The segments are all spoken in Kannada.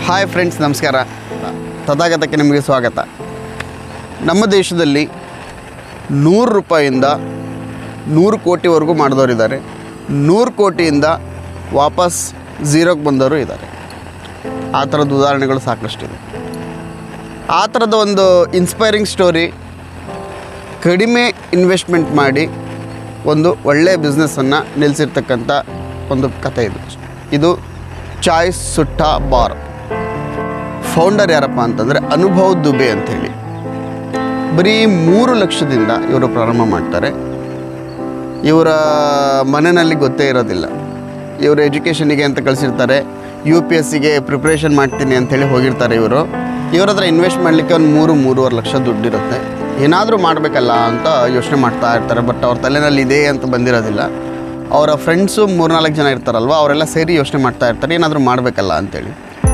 ಹಾಯ್ ಫ್ರೆಂಡ್ಸ್, ನಮಸ್ಕಾರ. ತಥಾಗತಕ್ಕೆ ನಿಮಗೆ ಸ್ವಾಗತ. ನಮ್ಮ ದೇಶದಲ್ಲಿ 100 ರೂಪಾಯಿಂದ 100 ಕೋಟಿವರೆಗೂ ಮಾಡಿದವರಿದ್ದಾರೆ. 100 ಕೋಟಿಯಿಂದ ವಾಪಸ್ ಝೀರೋಗೆ ಬಂದವರು ಇದ್ದಾರೆ. ಆ ಥರದ ಉದಾಹರಣೆಗಳು ಸಾಕಷ್ಟಿದೆ. ಆ ಥರದ ಒಂದು ಇನ್ಸ್ಪೈರಿಂಗ್ ಸ್ಟೋರಿ, ಕಡಿಮೆ ಇನ್ವೆಸ್ಟ್ಮೆಂಟ್ ಮಾಡಿ ಒಂದು ಒಳ್ಳೆಯ ಬಿಸ್ನೆಸ್ಸನ್ನು ನಿಲ್ಲಿಸಿರ್ತಕ್ಕಂಥ ಒಂದು ಕಥೆ ಇದು ಚಾಯ್ ಸುಟ್ಟಾ ಬಾರ್. ಫೌಂಡರ್ ಯಾರಪ್ಪ ಅಂತಂದರೆ ಅನುಭವ್ ದುಬೆ ಅಂಥೇಳಿ. ಬರೀ 3 ಲಕ್ಷದಿಂದ ಇವರು ಪ್ರಾರಂಭ ಮಾಡ್ತಾರೆ. ಇವರ ಮನೆಯಲ್ಲಿ ಗೊತ್ತೇ ಇರೋದಿಲ್ಲ. ಇವರು ಎಜುಕೇಷನಿಗೆ ಅಂತ ಕಳಿಸಿರ್ತಾರೆ. UPSCಗೆ ಪ್ರಿಪ್ರೇಷನ್ ಮಾಡ್ತೀನಿ ಅಂಥೇಳಿ ಹೋಗಿರ್ತಾರೆ. ಇವ್ರ ಹತ್ರ ಇನ್ವೆಸ್ಟ್ ಮಾಡಲಿಕ್ಕೆ ಒಂದು 3-3.5 ಲಕ್ಷ ದುಡ್ಡಿರುತ್ತೆ. ಏನಾದರೂ ಮಾಡಬೇಕಲ್ಲ ಅಂತ ಯೋಚನೆ ಮಾಡ್ತಾ ಇರ್ತಾರೆ. ಬಟ್ ಅವ್ರ ತಲೆನಲ್ಲಿ ಇದೆ ಅಂತ ಬಂದಿರೋದಿಲ್ಲ. ಅವರ ಫ್ರೆಂಡ್ಸು 3-4 ಜನ ಇರ್ತಾರಲ್ವ, ಅವರೆಲ್ಲ ಸೇರಿ ಯೋಚನೆ ಮಾಡ್ತಾ ಇರ್ತಾರೆ ಏನಾದರೂ ಮಾಡಬೇಕಲ್ಲ ಅಂಥೇಳಿ.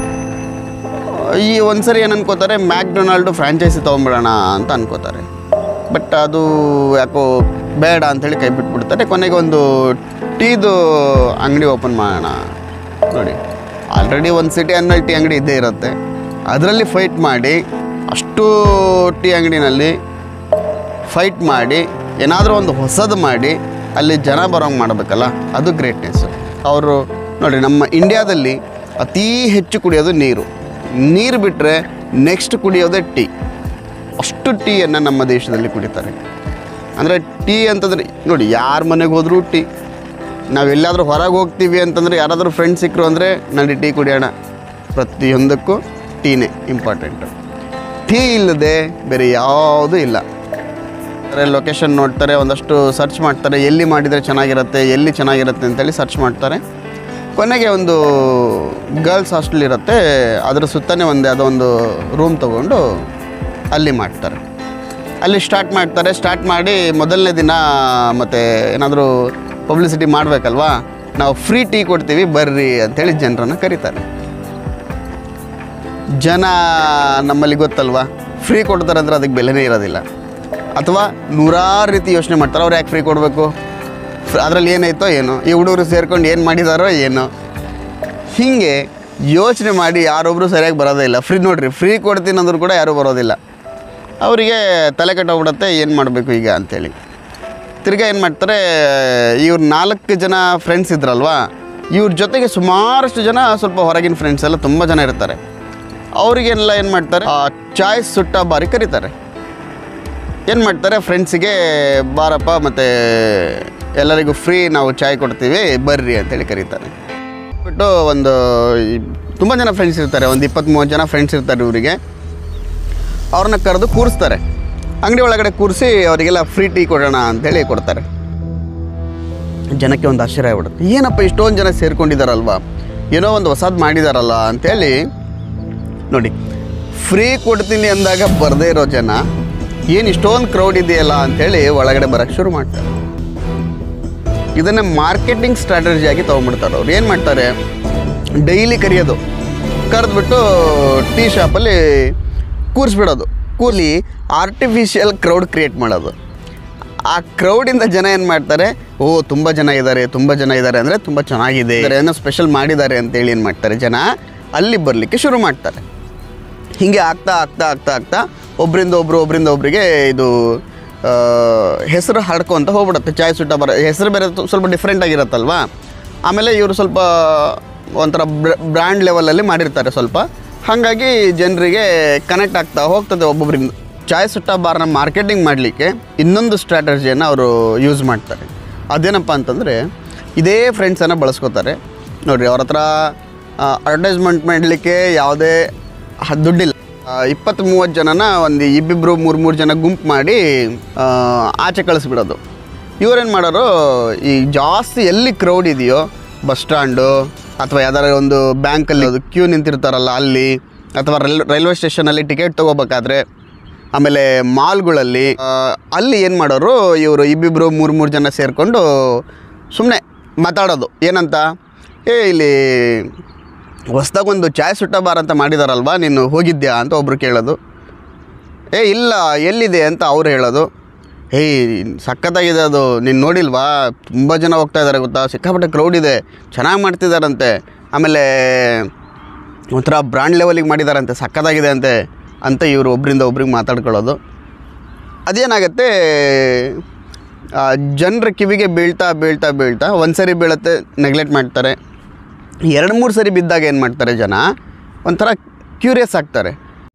ಈ ಒಂದು ಸರಿ ಏನು ಅನ್ಕೋತಾರೆ, ಮ್ಯಾಕ್ಡೊನಾಲ್ಡು ಫ್ರಾಂಚೈಸಿ ತೊಗೊಂಬಿಡೋಣ ಅಂತ ಅನ್ಕೋತಾರೆ. ಬಟ್ ಅದು ಯಾಕೋ ಬೇಡ ಅಂಥೇಳಿ ಕೈ ಬಿಟ್ಬಿಡ್ತಾರೆ. ಕೊನೆಗೆ ಒಂದು ಟೀದು ಅಂಗಡಿ ಓಪನ್ ಮಾಡೋಣ. ನೋಡಿ, ಆಲ್ರೆಡಿ ಒಂದು ಸಿಟಿ ಅಂದಮೇಲೆ ಟೀ ಅಂಗಡಿ ಇದ್ದೇ ಇರುತ್ತೆ. ಅದರಲ್ಲಿ ಫೈಟ್ ಮಾಡಿ, ಅಷ್ಟು ಟೀ ಅಂಗಡಿನಲ್ಲಿ ಫೈಟ್ ಮಾಡಿ ಏನಾದರೂ ಒಂದು ಹೊಸದು ಮಾಡಿ ಅಲ್ಲಿ ಜನ ಬರೋಂಗೆ ಮಾಡಬೇಕಲ್ಲ, ಅದು ಗ್ರೇಟ್ನೆಸ್ಸು. ಅವರು ನೋಡಿ, ನಮ್ಮ ಇಂಡಿಯಾದಲ್ಲಿ ಅತೀ ಹೆಚ್ಚು ಕುಡಿಯೋದು ನೀರು ಬಿಟ್ಟರೆ ನೆಕ್ಸ್ಟ್ ಕುಡಿಯೋದೇ ಟೀ. ಅಷ್ಟು ಟೀಯನ್ನು ನಮ್ಮ ದೇಶದಲ್ಲಿ ಕುಡಿತಾರೆ. ಅಂದರೆ ಟೀ ಅಂತಂದರೆ ನೋಡಿ, ಯಾರ ಮನೆಗೆ ಹೋದರೂ ಟೀ. ನಾವೆಲ್ಲಾದರೂ ಹೊರಗೆ ಹೋಗ್ತೀವಿ ಅಂತಂದರೆ ಯಾರಾದರೂ ಫ್ರೆಂಡ್ಸ್ ಸಿಕ್ಕರು ಅಂದರೆ ನಡಿ ಟೀ ಕುಡಿಯೋಣ. ಪ್ರತಿಯೊಂದಕ್ಕೂ ಟೀನೇ ಇಂಪಾರ್ಟೆಂಟು. ಟೀ ಇಲ್ಲದೆ ಬೇರೆ ಯಾವುದೂ ಇಲ್ಲ. ಲೊಕೇಶನ್ ನೋಡ್ತಾರೆ, ಒಂದಷ್ಟು ಸರ್ಚ್ ಮಾಡ್ತಾರೆ, ಎಲ್ಲಿ ಮಾಡಿದರೆ ಚೆನ್ನಾಗಿರುತ್ತೆ ಅಂತೇಳಿ ಸರ್ಚ್ ಮಾಡ್ತಾರೆ. ಕೊನೆಗೆ ಒಂದು ಗರ್ಲ್ಸ್ ಹಾಸ್ಟೆಲ್ ಇರುತ್ತೆ, ಅದರ ಸುತ್ತನೇ ಅದೊಂದು ರೂಮ್ ತೊಗೊಂಡು ಅಲ್ಲಿ ಮಾಡ್ತಾರೆ. ಅಲ್ಲಿ ಸ್ಟಾರ್ಟ್ ಮಾಡಿ ಮೊದಲನೇ ದಿನ ಮತ್ತು ಏನಾದರೂ ಪಬ್ಲಿಸಿಟಿ ಮಾಡಬೇಕಲ್ವಾ, ನಾವು ಫ್ರೀ ಟೀ ಕೊಡ್ತೀವಿ ಬರ್ರಿ ಅಂಥೇಳಿ ಜನರನ್ನು ಕರೀತಾರೆ. ಜನ ನಮ್ಮಲ್ಲಿ ಗೊತ್ತಲ್ವಾ, ಫ್ರೀ ಕೊಡ್ತಾರೆ ಅಂದರೆ ಅದಕ್ಕೆ ಬೆಲೆನೇ ಇರೋದಿಲ್ಲ. ಅಥವಾ 100 ರೀತಿ ಯೋಚನೆ ಮಾಡ್ತಾರೆ, ಅವ್ರು ಯಾಕೆ ಫ್ರೀ ಕೊಡಬೇಕು, ಅದರಲ್ಲಿ ಏನಾಯ್ತೋ ಏನೋ, ಈ ಹುಡುಗರು ಸೇರ್ಕೊಂಡು ಏನು ಮಾಡಿದಾರೋ ಏನೋ. ಹೀಗೆ ಯೋಚನೆ ಮಾಡಿ ಯಾರೊಬ್ಬರು ಸರಿಯಾಗಿ ಬರೋದೇ ಇಲ್ಲ. ಫ್ರೀ ಕೊಡ್ತೀನಿ ಅಂದರೂ ಕೂಡ ಯಾರೂ ಬರೋದಿಲ್ಲ. ಅವರಿಗೆ ತಲೆ ಕೆಟ್ಟೋಗ್ಬಿಡುತ್ತೆ, ಏನು ಮಾಡಬೇಕು ಈಗ ಅಂಥೇಳಿ. ತಿರ್ಗಾ ಏನು ಮಾಡ್ತಾರೆ, ಇವ್ರು 4 ಜನ ಫ್ರೆಂಡ್ಸ್ ಇದ್ರಲ್ವ, ಇವ್ರ ಜೊತೆಗೆ ಸುಮಾರಷ್ಟು ಜನ ಸ್ವಲ್ಪ ಹೊರಗಿನ ಫ್ರೆಂಡ್ಸ್ ಎಲ್ಲ ತುಂಬ ಜನ ಇರ್ತಾರೆ. ಅವರಿಗೆಲ್ಲ ಏನು ಮಾಡ್ತಾರೆ, ಚಾಯ್ ಸುಟ್ಟಾ ಬಾರಿಗೆ ಕರೀತಾರೆ. ಏನು ಮಾಡ್ತಾರೆ, ಫ್ರೆಂಡ್ಸಿಗೆ ಬಾರಪ್ಪ ಮತ್ತು ಎಲ್ಲರಿಗೂ ಫ್ರೀ ನಾವು ಚಾಯ್ ಕೊಡ್ತೀವಿ ಬರ್ರಿ ಅಂತೇಳಿ ಕರೀತಾರೆ. ಬಿಟ್ಟು ಒಂದು ತುಂಬ ಜನ ಫ್ರೆಂಡ್ಸ್ ಇರ್ತಾರೆ, ಒಂದು 20-30 ಜನ ಫ್ರೆಂಡ್ಸ್ ಇರ್ತಾರೆ. ಇವರಿಗೆ ಅವ್ರನ್ನ ಕರೆದು ಕೂರಿಸ್ತಾರೆ. ಅಂಗಡಿ ಒಳಗಡೆ ಕೂರಿಸಿ ಅವರಿಗೆಲ್ಲ ಫ್ರೀ ಟೀ ಕೊಡೋಣ ಅಂಥೇಳಿ ಕೊಡ್ತಾರೆ. ಜನಕ್ಕೆ ಒಂದು ಆಶ್ಚರ್ಯ ಆಗ್ಬಿಡುತ್ತೆ, ಏನಪ್ಪ ಇಷ್ಟೊಂದು ಜನ ಸೇರ್ಕೊಂಡಿದ್ದಾರಲ್ವ, ಏನೋ ಒಂದು ಹೊಸದು ಮಾಡಿದಾರಲ್ಲ ಅಂಥೇಳಿ. ನೋಡಿ, ಫ್ರೀ ಕೊಡ್ತೀನಿ ಅಂದಾಗ ಬರದೇ ಇರೋ ಜನ ಏನು ಇಷ್ಟೊಂದು ಕ್ರೌಡ್ ಇದೆಯಲ್ಲ ಅಂಥೇಳಿ ಒಳಗಡೆ ಬರೋಕ್ಕೆ ಶುರು ಮಾಡ್ತಾರೆ. ಇದನ್ನು ಮಾರ್ಕೆಟಿಂಗ್ ಸ್ಟ್ರಾಟಜಿಯಾಗಿ ತೊಗೊಂಡ್ಬಿಡ್ತಾರೆ. ಅವ್ರು ಏನು ಮಾಡ್ತಾರೆ, ಡೈಲಿ ಕರೆದ್ಬಿಟ್ಟು ಟೀ ಶಾಪಲ್ಲಿ ಕೂರಿಸ್ಬಿಡೋದು. ಆರ್ಟಿಫಿಷಿಯಲ್ ಕ್ರೌಡ್ ಕ್ರಿಯೇಟ್ ಮಾಡೋದು. ಆ ಕ್ರೌಡಿಂದ ಜನ ಏನು ಮಾಡ್ತಾರೆ, ತುಂಬ ಜನ ಇದ್ದಾರೆ ಅಂದರೆ ತುಂಬ ಚೆನ್ನಾಗಿದೆ, ಏನೋ ಸ್ಪೆಷಲ್ ಮಾಡಿದ್ದಾರೆ ಅಂತೇಳಿ ಏನು ಮಾಡ್ತಾರೆ, ಜನ ಅಲ್ಲಿ ಬರಲಿಕ್ಕೆ ಶುರು ಮಾಡ್ತಾರೆ. ಹೀಗೆ ಆಗ್ತಾ ಒಬ್ಬರಿಂದ ಒಬ್ಬರಿಗೆ ಇದು ಹೆಸರು ಹರಡ್ಕೊಂತ ಹೋಗ್ಬಿಡುತ್ತೆ. ಚಾಯ್ ಸುಟ್ಟಾ ಬಾರ್ ಹೆಸರು ಬೇರೆ ಸ್ವಲ್ಪ ಡಿಫ್ರೆಂಟ್ ಆಗಿರುತ್ತಲ್ವ. ಆಮೇಲೆ ಇವರು ಸ್ವಲ್ಪ ಒಂಥರ ಬ್ರ್ಯಾಂಡ್ ಲೆವೆಲಲ್ಲಿ ಮಾಡಿರ್ತಾರೆ ಸ್ವಲ್ಪ. ಹಾಗಾಗಿ ಜನರಿಗೆ ಕನೆಕ್ಟ್ ಆಗ್ತಾ ಹೋಗ್ತದೆ ಒಬ್ಬೊಬ್ಬರಿಂದ. ಚಾಯ್ ಸುಟ್ಟಾ ಬಾರ್ನ ಮಾರ್ಕೆಟಿಂಗ್ ಮಾಡಲಿಕ್ಕೆ ಇನ್ನೊಂದು ಸ್ಟ್ರಾಟಜಿಯನ್ನು ಅವರು ಯೂಸ್ ಮಾಡ್ತಾರೆ. ಅದೇನಪ್ಪ ಅಂತಂದರೆ, ಇದೇ ಫ್ರೆಂಡ್ಸನ್ನು ಬಳಸ್ಕೋತಾರೆ. ನೋಡಿರಿ, ಅವ್ರ ಹತ್ರ ಅಡ್ವರ್ಟೈಸ್ಮೆಂಟ್ ಮಾಡಲಿಕ್ಕೆ ಯಾವುದೇ ದುಡ್ಡಿಲ್ಲ. 20-30 ಜನನ ಒಂದು 2-3 ಜನ ಗುಂಪು ಮಾಡಿ ಆಚೆ ಕಳಿಸ್ಬಿಡೋದು. ಇವರೇನು ಮಾಡೋರು, ಈ ಜಾಸ್ತಿ ಎಲ್ಲಿ ಕ್ರೌಡ್ ಇದೆಯೋ, ಬಸ್ ಸ್ಟ್ಯಾಂಡು ಅಥವಾ ಯಾವ್ದಾರ ಒಂದು ಬ್ಯಾಂಕಲ್ಲಿ ಕ್ಯೂ ನಿಂತಿರ್ತಾರಲ್ಲ ಅಲ್ಲಿ, ಅಥವಾ ರೈಲ್ವೆ ಸ್ಟೇಷನಲ್ಲಿ ಟಿಕೆಟ್ ತೊಗೋಬೇಕಾದ್ರೆ, ಆಮೇಲೆ ಮಾಲ್ಗಳಲ್ಲಿ, ಅಲ್ಲಿ ಏನು ಮಾಡೋರು, ಇವರು 2-3 ಜನ ಸೇರಿಕೊಂಡು ಸುಮ್ಮನೆ ಮಾತಾಡೋದು. ಏನಂತ, ಇಲ್ಲಿ ಹೊಸ್ದಾಗೊಂದು ಚಾಯ್ ಸುಟ್ಟಾ ಬಾರ್ ಅಂತ ಮಾಡಿದಾರಲ್ವ, ನೀನು ಹೋಗಿದ್ಯಾ ಅಂತ ಒಬ್ಬರು ಕೇಳೋದು. ಇಲ್ಲ, ಎಲ್ಲಿದೆ ಅಂತ ಅವ್ರು ಹೇಳೋದು. ಸಖತ್ತಾಗಿದೆ ಅದು, ನೀನು ನೋಡಿಲ್ವಾ, ತುಂಬ ಜನ ಹೋಗ್ತಾ ಇದ್ದಾರೆ ಗೊತ್ತಾ, ಸಿಕ್ಕಾಪಟ್ಟೆ ಕ್ರೌಡ್ ಇದೆ, ಚೆನ್ನಾಗಿ ಮಾಡ್ತಿದ್ದಾರಂತೆ. ಆಮೇಲೆ ಒಂಥರ ಬ್ರ್ಯಾಂಡ್ ಲೆವೆಲಿಗೆ ಮಾಡಿದಾರಂತೆ, ಸಕ್ಕತ್ತಾಗಿದೆ ಅಂತೆ ಅಂತ ಇವರು ಒಬ್ಬರಿಂದ ಒಬ್ರಿಗೆ ಮಾತಾಡ್ಕೊಳ್ಳೋದು. ಅದೇನಾಗುತ್ತೆ, ಜನರ ಕಿವಿಗೆ ಬೀಳ್ತಾ ಒಂದು ಸರಿ ಬೀಳುತ್ತೆ, ನೆಗ್ಲೆಕ್ಟ್ ಮಾಡ್ತಾರೆ. 2-3 ಸರಿ ಬಿದ್ದಾಗ ಏನು ಮಾಡ್ತಾರೆ ಜನ, ಒಂಥರ ಕ್ಯೂರಿಯಸ್ ಆಗ್ತಾರೆ.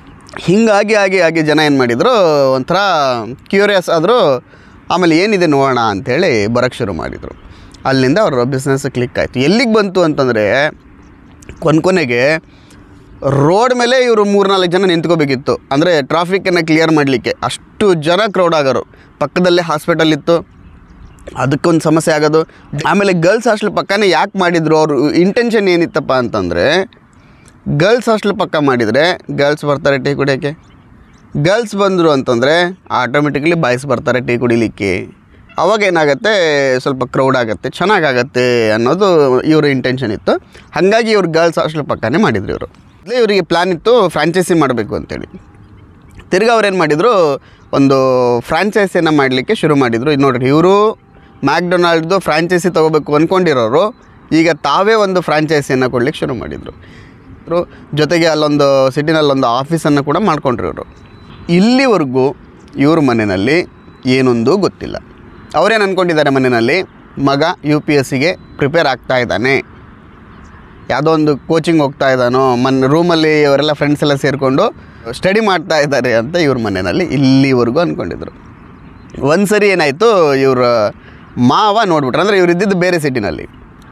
ಹೀಗಾಗಿ ಜನ ಏನು ಮಾಡಿದರು, ಒಂಥರ ಕ್ಯೂರಿಯಸ್ ಆದರೂ. ಆಮೇಲೆ ಏನಿದೆ ನೋಡೋಣ ಅಂಥೇಳಿ ಬರೋಕ್ಕೆ ಶುರು ಮಾಡಿದರು. ಅಲ್ಲಿಂದ ಅವ್ರ ಬಿಸ್ನೆಸ್ ಕ್ಲಿಕ್ ಆಯಿತು. ಎಲ್ಲಿಗೆ ಬಂತು ಅಂತಂದರೆ, ಕೊನೆಗೆ ರೋಡ್ ಮೇಲೆ ಇವರು 3-4 ಜನ ನಿಂತ್ಕೋಬೇಕಿತ್ತು. ಅಂದರೆ ಟ್ರಾಫಿಕ್ಕನ್ನು ಕ್ಲಿಯರ್ ಮಾಡಲಿಕ್ಕೆ ಅಷ್ಟು ಜನ ಕ್ರೌಡ್ ಆಗೋರು. ಪಕ್ಕದಲ್ಲೇ ಹಾಸ್ಪಿಟಲ್ ಇತ್ತು, ಅದಕ್ಕೊಂದು ಸಮಸ್ಯೆ ಆಗೋದು. ಆಮೇಲೆ ಗರ್ಲ್ಸ್ ಹಾಸ್ಟೆಲ್ ಪಕ್ಕನೇ ಯಾಕೆ ಮಾಡಿದರು, ಅವರು ಇಂಟೆನ್ಷನ್ ಏನಿತ್ತಪ್ಪ ಅಂತಂದರೆ, ಗರ್ಲ್ಸ್ ಹಾಸ್ಟೆಲ್ ಪಕ್ಕ ಮಾಡಿದರೆ ಗರ್ಲ್ಸ್ ಬರ್ತಾರೆ ಟೀ ಕುಡಿಯೋಕ್ಕೆ. ಗರ್ಲ್ಸ್ ಬಂದರು ಅಂತಂದರೆ ಆಟೋಮೆಟಿಕ್ಲಿ ಬಾಯ್ಸ್ ಬರ್ತಾರೆ ಟೀ ಕುಡಿಲಿಕ್ಕೆ. ಅವಾಗ ಏನಾಗುತ್ತೆ, ಸ್ವಲ್ಪ ಕ್ರೌಡ್ ಆಗುತ್ತೆ, ಚೆನ್ನಾಗಾಗತ್ತೆ ಅನ್ನೋದು ಇವ್ರ ಇಂಟೆನ್ಷನ್ ಇತ್ತು. ಹಾಗಾಗಿ ಇವ್ರು ಗರ್ಲ್ಸ್ ಹಾಸ್ಟೆಲ್ ಪಕ್ಕನೇ ಮಾಡಿದ್ರು. ಇವರಿಗೆ ಪ್ಲ್ಯಾನ್ ಇತ್ತು ಫ್ರಾಂಚೈಸಿ ಮಾಡಬೇಕು ಅಂತೇಳಿ. ತಿರ್ಗಿ ಅವ್ರೇನು ಮಾಡಿದರು, ಒಂದು ಫ್ರಾಂಚೈಸಿಯನ್ನು ಮಾಡಲಿಕ್ಕೆ ಶುರು ಮಾಡಿದರು. ಇದು ನೋಡಿರಿ, ಇವರು ಮ್ಯಾಕ್ಡೊನಾಲ್ಡ್ದು ಫ್ರಾಂಚೈಸಿ ತೊಗೋಬೇಕು ಅಂದ್ಕೊಂಡಿರೋರು ಈಗ ತಾವೇ ಒಂದು ಫ್ರಾಂಚೈಸಿಯನ್ನು ಕೊಡಲಿಕ್ಕೆ ಶುರು ಮಾಡಿದರು. ಜೊತೆಗೆ ಅಲ್ಲೊಂದು ಸಿಟಿನಲ್ಲೊಂದು ಆಫೀಸನ್ನು ಕೂಡ ಮಾಡ್ಕೊಂಡ್ರು ಇವರು. ಇಲ್ಲಿವರೆಗೂ ಇವ್ರ ಮನೆಯಲ್ಲಿ ಏನೊಂದು ಗೊತ್ತಿಲ್ಲ. ಅವರೇನು ಅಂದ್ಕೊಂಡಿದ್ದಾರೆ, ಮನೆಯಲ್ಲಿ ಮಗ UPSCಗೆ ಪ್ರಿಪೇರ್ ಆಗ್ತಾ ಇದ್ದಾನೆ, ಯಾವುದೋ ಒಂದು ಕೋಚಿಂಗ್ ಹೋಗ್ತಾ ಇದ್ದಾನೋ, ರೂಮಲ್ಲಿ ಇವರೆಲ್ಲ ಫ್ರೆಂಡ್ಸ್ ಎಲ್ಲ ಸೇರಿಕೊಂಡು ಸ್ಟಡಿ ಮಾಡ್ತಾ ಇದ್ದಾರೆ ಅಂತ ಇವ್ರ ಮನೆಯಲ್ಲಿ ಇಲ್ಲಿವರೆಗೂ ಅಂದ್ಕೊಂಡಿದ್ರು. ಒಂದು ಸರಿ ಏನಾಯಿತು, ಇವ್ರ ಮಾವ ನೋಡ್ಬಿಟ್ರು. ಅಂದರೆ ಇವ್ರು ಇದ್ದಿದ್ದು ಬೇರೆ ಸಿಟಿನಲ್ಲಿ.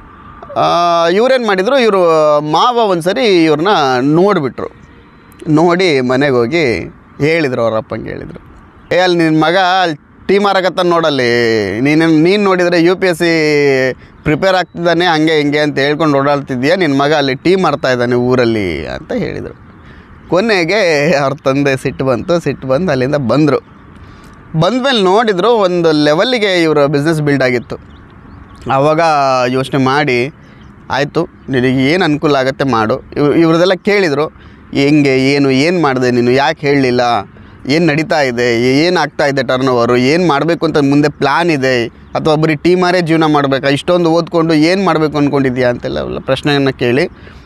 ಇವ್ರೇನು ಮಾಡಿದರು, ಇವರು ಮಾವ ಒಂದು ಸರಿ ಇವ್ರನ್ನ ನೋಡಿಬಿಟ್ರು. ನೋಡಿ ಮನೆಗೆ ಹೋಗಿ ಹೇಳಿದರು, ಅವ್ರ ಅಪ್ಪಂಗೆ ಹೇಳಿದರು, ಅಲ್ಲಿ ನಿನ್ನ ಮಗ ಅಲ್ಲಿ ಟೀ ಮಾರಕತ್ತ ನೋಡಲ್ಲಿ, ನೀನು ನೋಡಿದರೆ UPSC ಪ್ರಿಪೇರ್ ಆಗ್ತಿದ್ದಾನೆ ಹಂಗೆ ಹಿಂಗೆ ಅಂತ ಹೇಳ್ಕೊಂಡು ಓಡಾಡ್ತಿದ್ದೀಯ, ನಿನ್ನ ಮಗ ಅಲ್ಲಿ ಟೀ ಮಾರ್ತಾ ಇದ್ದಾನೆ ಊರಲ್ಲಿ ಅಂತ ಹೇಳಿದರು. ಕೊನೆಗೆ ಅವ್ರ ತಂದೆ ಸಿಟ್ಟು ಬಂದು ಅಲ್ಲಿಂದ ಬಂದರು. ಬಂದಮೇಲೆ ನೋಡಿದರು ಒಂದು ಲೆವೆಲ್ಲಿಗೆ ಇವರ ಬಿಸ್ನೆಸ್ ಬಿಲ್ಡ್ ಆಗಿತ್ತು. ಆವಾಗ ಯೋಚನೆ ಮಾಡಿ, ಆಯಿತು ನಿನಗೆ ಏನು ಅನುಕೂಲ ಆಗುತ್ತೆ ಮಾಡು. ಇವ್ರದ್ದೆಲ್ಲ ಕೇಳಿದರು, ಹೆಂಗೆ ಏನು ಮಾಡಿದೆ ನೀನು, ಯಾಕೆ ಹೇಳಲಿಲ್ಲ, ಏನು ನಡೀತಾ ಇದೆ, ಏನಾಗ್ತಾ ಇದೆ ಟರ್ನ್ ಓವರು, ಏನು ಮಾಡಬೇಕು ಅಂತ ಮುಂದೆ ಪ್ಲ್ಯಾನ್ ಇದೆ, ಅಥವಾ ಬರೀ ಟೀಮಾರೇ ಜೀವನ ಮಾಡಬೇಕಾ, ಇಷ್ಟೊಂದು ಓದ್ಕೊಂಡು ಏನು ಮಾಡಬೇಕು ಅಂದ್ಕೊಂಡಿದ್ಯಾ ಅಂತೆಲ್ಲ ಪ್ರಶ್ನೆಯನ್ನು ಕೇಳಿ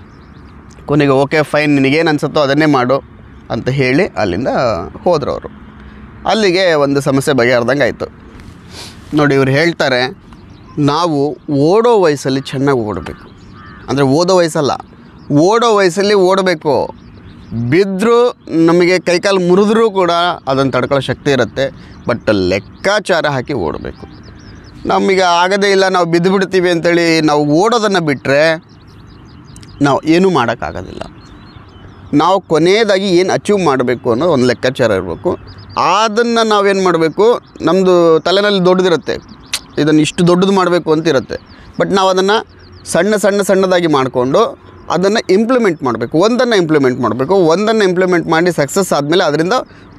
ಕೊನೆಗೆ ಓಕೆ ಫೈನ್, ನಿನಗೇನು ಅನಿಸುತ್ತೋ ಅದನ್ನೇ ಮಾಡು ಅಂತ ಹೇಳಿ ಅಲ್ಲಿಂದ ಹೋದರು ಅವರು. ಅಲ್ಲಿಗೆ ಒಂದು ಸಮಸ್ಯೆ ಬಗೆಹರ್ದಂಗೆ ಆಯಿತು. ನೋಡಿ, ಇವ್ರು ಹೇಳ್ತಾರೆ, ನಾವು ಓಡೋ ವಯಸ್ಸಲ್ಲಿ ಚೆನ್ನಾಗಿ ಓಡಬೇಕು. ಅಂದರೆ ಓದೋ ವಯಸ್ಸಲ್ಲ, ಓಡೋ ವಯಸ್ಸಲ್ಲಿ ಓಡಬೇಕು. ಬಿದ್ದರೂ ನಮಗೆ ಕೈಕಾಲು ಮುರಿದ್ರೂ ಕೂಡ ಅದನ್ನು ತಡ್ಕೊಳ್ಳೋ ಶಕ್ತಿ ಇರುತ್ತೆ. ಬಟ್ ಲೆಕ್ಕಾಚಾರ ಹಾಕಿ ಓಡಬೇಕು. ನಮಗೆ ಆಗೋದೇ ಇಲ್ಲ, ನಾವು ಬಿದ್ದು ಬಿಡ್ತೀವಿ ಅಂತೇಳಿ ನಾವು ಓಡೋದನ್ನು ಬಿಟ್ಟರೆ ನಾವು ಏನೂ ಮಾಡೋಕ್ಕಾಗೋದಿಲ್ಲ. ನಾವು ಕೊನೆಯದಾಗಿ ಏನು ಅಚೀವ್ ಮಾಡಬೇಕು ಅನ್ನೋ ಒಂದು ಲೆಕ್ಕಾಚಾರ ಇರಬೇಕು. ಅದನ್ನು ನಾವೇನು ಮಾಡಬೇಕು, ನಮ್ಮದು ತಲೆಯಲ್ಲಿ ದೊಡ್ಡದಿರುತ್ತೆ, ಇದನ್ನು ಇಷ್ಟು ದೊಡ್ಡದು ಮಾಡಬೇಕು ಅಂತಿರುತ್ತೆ. ಬಟ್ ನಾವು ಅದನ್ನು ಸಣ್ಣದಾಗಿ ಮಾಡಿಕೊಂಡು ಅದನ್ನು ಇಂಪ್ಲಿಮೆಂಟ್ ಮಾಡಬೇಕು. ಒಂದನ್ನು ಇಂಪ್ಲಿಮೆಂಟ್ ಮಾಡಿ ಸಕ್ಸಸ್ ಆದಮೇಲೆ ಅದರಿಂದ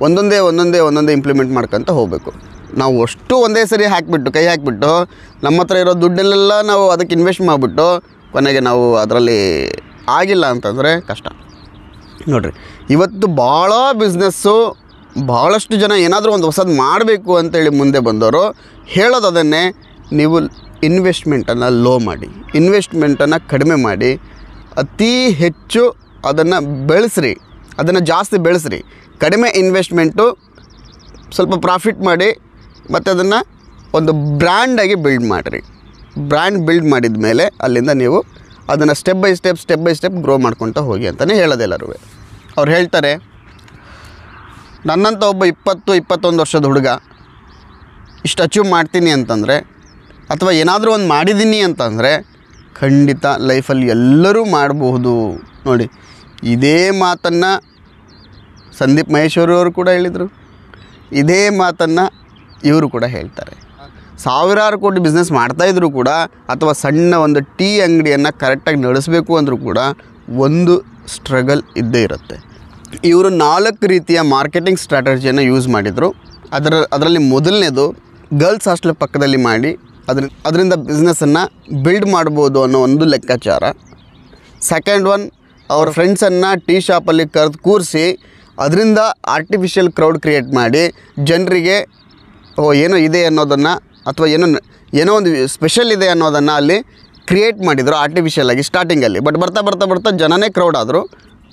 ಒಂದೊಂದೇ ಇಂಪ್ಲಿಮೆಂಟ್ ಮಾಡ್ಕೊತ ಹೋಗಬೇಕು. ನಾವು ಅಷ್ಟು ಒಂದೇ ಸರಿ ಕೈ ಹಾಕಿಬಿಟ್ಟು ನಮ್ಮ ಹತ್ರ ಇರೋ ದುಡ್ಡಲ್ಲೆಲ್ಲ ನಾವು ಅದಕ್ಕೆ ಇನ್ವೆಸ್ಟ್ ಮಾಡಿಬಿಟ್ಟು ಕೊನೆಗೆ ನಾವು ಅದರಲ್ಲಿ ಆಗಿಲ್ಲ ಅಂತಂದರೆ ಕಷ್ಟ. ನೋಡಿರಿ, ಇವತ್ತು ಭಾಳ ಬಿಸ್ನೆಸ್ಸು, ಭಾಳಷ್ಟು ಜನ ಏನಾದರೂ ಒಂದು ಹೊಸದು ಮಾಡಬೇಕು ಅಂತೇಳಿ ಮುಂದೆ ಬಂದವರು ಹೇಳೋದು ಅದನ್ನೇ, ನೀವು ಇನ್ವೆಸ್ಟ್ಮೆಂಟನ್ನು ಲೋ ಮಾಡಿ, ಇನ್ವೆಸ್ಟ್ಮೆಂಟನ್ನು ಕಡಿಮೆ ಮಾಡಿ, ಅತಿ ಹೆಚ್ಚು ಅದನ್ನು ಬೆಳೆಸ್ರಿ, ಅದನ್ನು ಜಾಸ್ತಿ ಬೆಳೆಸ್ರಿ. ಕಡಿಮೆ ಇನ್ವೆಸ್ಟ್ಮೆಂಟು, ಸ್ವಲ್ಪ ಪ್ರಾಫಿಟ್ ಮಾಡಿ, ಮತ್ತು ಅದನ್ನು ಒಂದು ಬ್ರ್ಯಾಂಡಾಗಿ ಬಿಲ್ಡ್ ಮಾಡಿರಿ. ಬ್ರ್ಯಾಂಡ್ ಬಿಲ್ಡ್ ಮಾಡಿದ ಮೇಲೆ ಅಲ್ಲಿಂದ ನೀವು ಅದನ್ನು ಸ್ಟೆಪ್ ಬೈ ಸ್ಟೆಪ್ ಗ್ರೋ ಮಾಡ್ಕೊತ ಹೋಗಿ ಅಂತಲೇ ಹೇಳೋದೆಲ್ಲರೂ. ಅವ್ರು ಹೇಳ್ತಾರೆ, ನನ್ನಂಥ ಒಬ್ಬ 20-21 ವರ್ಷದ ಹುಡುಗ ಇಷ್ಟು ಅಚೀವ್ ಮಾಡ್ತೀನಿ ಅಂತಂದರೆ, ಅಥವಾ ಏನಾದರೂ ಒಂದು ಮಾಡಿದ್ದೀನಿ ಅಂತಂದರೆ ಖಂಡಿತ ಲೈಫಲ್ಲಿ ಎಲ್ಲರೂ ಮಾಡಬಹುದು. ನೋಡಿ, ಇದೇ ಮಾತನ್ನು ಸಂದೀಪ್ ಮಹೇಶ್ವರಿ ಅವರು ಕೂಡ ಹೇಳಿದರು, ಇದೇ ಮಾತನ್ನು ಇವರು ಕೂಡ ಹೇಳ್ತಾರೆ. ಸಾವಿರಾರು ಕೋಟಿ ಬಿಸ್ನೆಸ್ ಮಾಡ್ತಾಯಿದ್ರು ಕೂಡ, ಅಥವಾ ಸಣ್ಣ ಒಂದು ಟೀ ಅಂಗಡಿಯನ್ನು ಕರೆಕ್ಟಾಗಿ ನಡೆಸಬೇಕು ಅಂದರೂ ಕೂಡ ಒಂದು ಸ್ಟ್ರಗಲ್ ಇದ್ದೇ ಇರುತ್ತೆ. ಇವರು 4 ರೀತಿಯ ಮಾರ್ಕೆಟಿಂಗ್ ಸ್ಟ್ರಾಟಜಿಯನ್ನು ಯೂಸ್ ಮಾಡಿದರು. ಅದರಲ್ಲಿ ಮೊದಲನೇದು ಗರ್ಲ್ಸ್ ಹಾಸ್ಟೆಲ್ ಪಕ್ಕದಲ್ಲಿ ಮಾಡಿ ಅದರಿಂದ ಬಿಸ್ನೆಸ್ಸನ್ನು ಬಿಲ್ಡ್ ಮಾಡ್ಬೋದು ಅನ್ನೋ ಒಂದು ಲೆಕ್ಕಾಚಾರ. ಸೆಕೆಂಡ್ ಒನ್, ಅವ್ರ ಫ್ರೆಂಡ್ಸನ್ನು ಟೀ ಶಾಪಲ್ಲಿ ಕೂರಿಸಿ ಅದರಿಂದ ಆರ್ಟಿಫಿಷಿಯಲ್ ಕ್ರೌಡ್ ಕ್ರಿಯೇಟ್ ಮಾಡಿ ಜನರಿಗೆ ಏನೋ ಇದೆ ಅನ್ನೋದನ್ನು, ಅಥವಾ ಏನೋ ಒಂದು ಸ್ಪೆಷಲ್ ಇದೆ ಅನ್ನೋದನ್ನು ಅಲ್ಲಿ ಕ್ರಿಯೇಟ್ ಮಾಡಿದರು ಆರ್ಟಿಫಿಷಿಯಲ್ ಆಗಿ ಸ್ಟಾರ್ಟಿಂಗಲ್ಲಿ. ಬಟ್ ಬರ್ತಾ ಜನನೇ ಕ್ರೌಡ್ ಆದರು.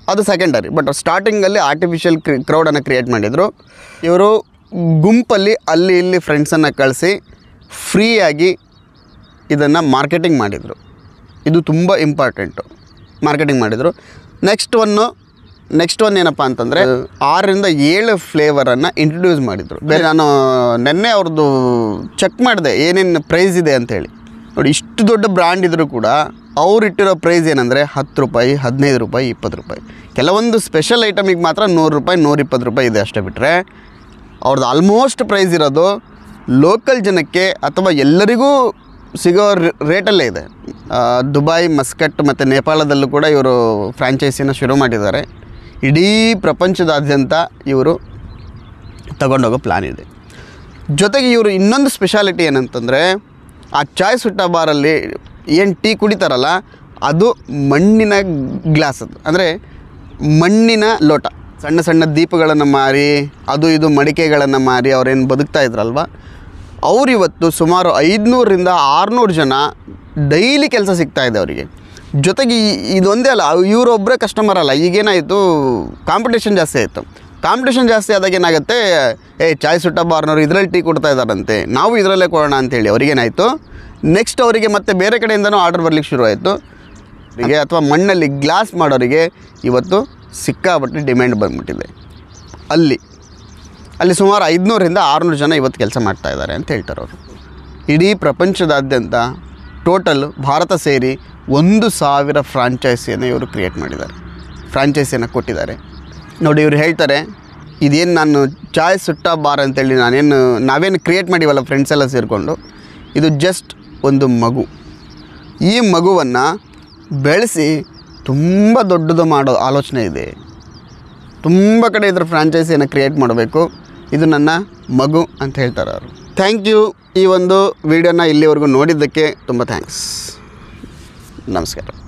ಅದು ಸೆಕೆಂಡರಿ. ಬಟ್ ಸ್ಟಾರ್ಟಿಂಗಲ್ಲಿ ಆರ್ಟಿಫಿಷಿಯಲ್ ಕ್ರೌಡನ್ನು ಕ್ರಿಯೇಟ್ ಮಾಡಿದರು. ಇವರು ಗುಂಪಲ್ಲಿ ಅಲ್ಲಿ ಇಲ್ಲಿ ಫ್ರೆಂಡ್ಸನ್ನು ಕಳಿಸಿ ಫ್ರೀಯಾಗಿ ಇದನ್ನು ಮಾರ್ಕೆಟಿಂಗ್ ಮಾಡಿದರು. ಇದು ತುಂಬ ಇಂಪಾರ್ಟೆಂಟು, ಮಾರ್ಕೆಟಿಂಗ್ ಮಾಡಿದರು. ನೆಕ್ಸ್ಟ್ ಒನ್ ಏನಪ್ಪ ಅಂತಂದರೆ 6ರಿಂದ 7 ಫ್ಲೇವರನ್ನು ಇಂಟ್ರೊಡ್ಯೂಸ್ ಮಾಡಿದರು. ಬೇರೆ ನಾನು ನೆನ್ನೆ ಅವ್ರದ್ದು ಚೆಕ್ ಮಾಡಿದೆ ಏನೇನು ಪ್ರೈಸ್ ಇದೆ ಅಂಥೇಳಿ. ನೋಡಿ, ಇಷ್ಟು ದೊಡ್ಡ ಬ್ರ್ಯಾಂಡ್ ಇದ್ದರೂ ಕೂಡ ಅವ್ರು ಇಟ್ಟಿರೋ ಪ್ರೈಸ್ ಏನಂದರೆ 10 ರೂಪಾಯಿ, 15 ರೂಪಾಯಿ, 20 ರೂಪಾಯಿ. ಕೆಲವೊಂದು ಸ್ಪೆಷಲ್ ಐಟಮಿಗೆ ಮಾತ್ರ 100 ರೂಪಾಯಿ, 120 ರೂಪಾಯಿ ಇದೆ ಅಷ್ಟೇ. ಬಿಟ್ಟರೆ ಅವ್ರದ್ದು ಆಲ್ಮೋಸ್ಟ್ ಪ್ರೈಸ್ ಇರೋದು ಲೋಕಲ್ ಜನಕ್ಕೆ ಅಥವಾ ಎಲ್ಲರಿಗೂ ಸಿಗೋ ರೇಟಲ್ಲೇ ಇದೆ. ದುಬೈ, ಮಸ್ಕಟ್ ಮತ್ತು ನೇಪಾಳದಲ್ಲೂ ಕೂಡ ಇವರು ಫ್ರಾಂಚೈಸಿನ ಶುರು ಮಾಡಿದ್ದಾರೆ. ಇಡೀ ಪ್ರಪಂಚದಾದ್ಯಂತ ಇವರು ತಗೊಂಡೋಗೋ ಪ್ಲ್ಯಾನ್ ಇದೆ. ಜೊತೆಗೆ ಇವರು ಇನ್ನೊಂದು ಸ್ಪೆಷಾಲಿಟಿ ಏನಂತಂದರೆ, ಆ ಚಾಯ್ ಸುಟ್ಟಾ ಬಾರಲ್ಲಿ ಏನು ಟೀ ಕುಡಿತಾರಲ್ಲ, ಅದು ಮಣ್ಣಿನ ಗ್ಲಾಸ್, ಅದು ಅಂದರೆ ಮಣ್ಣಿನ ಲೋಟ. ಸಣ್ಣ ಸಣ್ಣ ದೀಪಗಳನ್ನು ಮಾರಿ ಅದು ಇದು ಮಡಿಕೆಗಳನ್ನು ಮಾರಿ ಅವ್ರೇನು ಬದುಕ್ತಾ ಇದ್ರಲ್ವ, ಅವರಿವತ್ತು ಸುಮಾರು 500ರಿಂದ 600 ಜನ ಡೈಲಿ ಕೆಲಸ ಸಿಗ್ತಾಯಿದೆ ಅವರಿಗೆ. ಜೊತೆಗೆ ಇದೊಂದೇ ಅಲ್ಲ, ಇವರೊಬ್ಬರೇ ಕಸ್ಟಮರ್ ಅಲ್ಲ. ಈಗೇನಾಯಿತು, ಕಾಂಪಿಟೇಷನ್ ಜಾಸ್ತಿ ಆಯಿತು. ಕಾಂಪಿಟೇಷನ್ ಜಾಸ್ತಿ ಆದಾಗ ಏನಾಗುತ್ತೆ, ಚಾಯ್ ಸುಟ್ಟಾ ಬಾರ್ನವರು ಇದರಲ್ಲಿ ಟೀ ಕೊಡ್ತಾ ಇದ್ದಾರಂತೆ, ನಾವು ಇದರಲ್ಲೇ ಕೊಡೋಣ ಅಂಥೇಳಿ ಅವ್ರಿಗೇನಾಯಿತು, ನೆಕ್ಸ್ಟ್ ಅವರಿಗೆ ಮತ್ತೆ ಬೇರೆ ಕಡೆಯಿಂದನೂ ಆರ್ಡರ್ ಬರಲಿಕ್ಕೆ ಶುರುವಾಯಿತು. ಹೀಗೆ ಅಥವಾ ಮಣ್ಣಲ್ಲಿ ಗ್ಲಾಸ್ ಮಾಡೋರಿಗೆ ಇವತ್ತು ಸಿಕ್ಕಾಪಟ್ಟೆ ಡಿಮ್ಯಾಂಡ್ ಬಂದ್ಬಿಟ್ಟಿದೆ. ಅಲ್ಲಿ ಸುಮಾರು 500ರಿಂದ 600 ಜನ ಇವತ್ತು ಕೆಲಸ ಮಾಡ್ತಾಯಿದ್ದಾರೆ ಅಂತ ಹೇಳ್ತಾರೆ ಅವರು. ಇಡೀ ಪ್ರಪಂಚದಾದ್ಯಂತ ಟೋಟಲ್ ಭಾರತ ಸೇರಿ 1000 ಫ್ರಾಂಚೈಸಿಯನ್ನು ಇವರು ಕ್ರಿಯೇಟ್ ಮಾಡಿದ್ದಾರೆ, ಫ್ರಾಂಚೈಸಿಯನ್ನು ಕೊಟ್ಟಿದ್ದಾರೆ. ನೋಡಿ, ಇವರು ಹೇಳ್ತಾರೆ, ಇದೇನು ನಾನು ಚಾಯ್ ಸುಟ್ಟಾ ಬಾರ್ ಅಂತೇಳಿ ನಾವೇನು ಕ್ರಿಯೇಟ್ ಮಾಡಿವಲ್ಲ ಫ್ರೆಂಡ್ಸ್ ಎಲ್ಲ ಸೇರಿಕೊಂಡು, ಇದು ಜಸ್ಟ್ ಒಂದು ಮಗು. ಈ ಮಗುವನ್ನು ಬೆಳೆಸಿ ತುಂಬ ದೊಡ್ಡದು ಮಾಡೋ ಆಲೋಚನೆ ಇದೆ. ತುಂಬ ಕಡೆ ಇದ್ರ ಫ್ರಾಂಚೈಸಿಯನ್ನು ಕ್ರಿಯೇಟ್ ಮಾಡಬೇಕು. ಇದು ನನ್ನ ಮಗು ಅಂತ ಹೇಳ್ತಾರೆ ಅವರು. Thank you. ಈ ಒಂದು ವಿಡಿಯೋನ ಇಲ್ಲಿವರೆಗೂ ನೋಡಿದ್ದಕ್ಕೆ ತುಂಬ ಥ್ಯಾಂಕ್ಸ್. ನಮಸ್ಕಾರ.